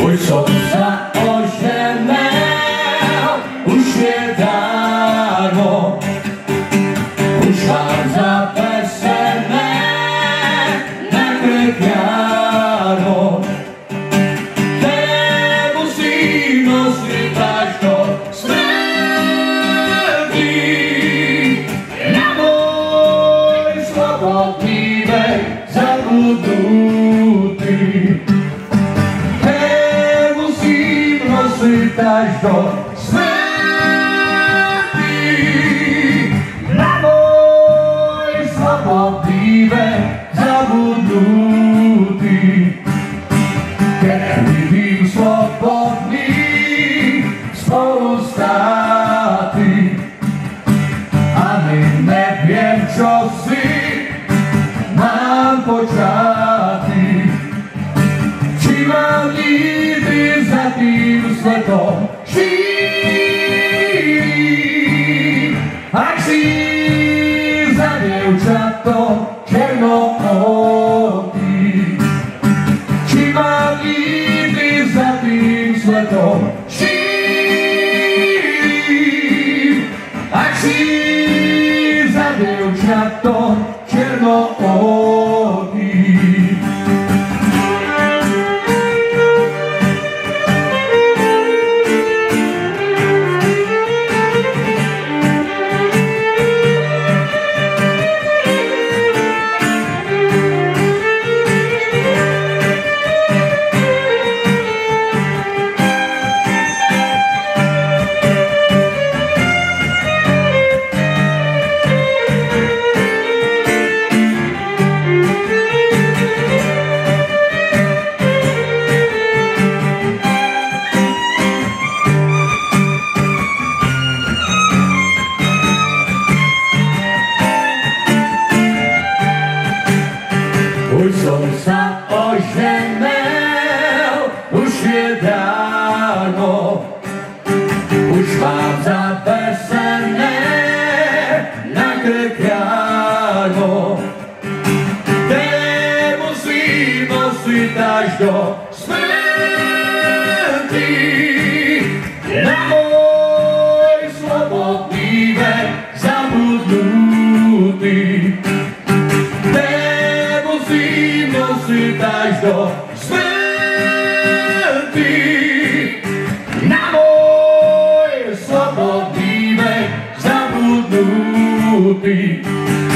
Už som sa oženel, už je dávno, už mám zapesené na krk járno. Nemusím nosiť až do smrti, na môj slobodný vek zabudnutý. Až do smrti, na môj slobodný vek zabudnutý. Keď vidím slobodný spolu státy, ani neviem, čo si mám počáty. Či mám nikdy za tým svetom žiť, ak si za dievčatom černoochý. Či mám nikdy za tým svetom žiť, ak si za dievčatom černoochý. Už som sa oženel, už je dávno, už mám zavesené na krk járno. Nemusím nosiť až do smrti, na môj slobodný vek zabudnutý. Až do smrti, na môj slobodný vek zabudnutý.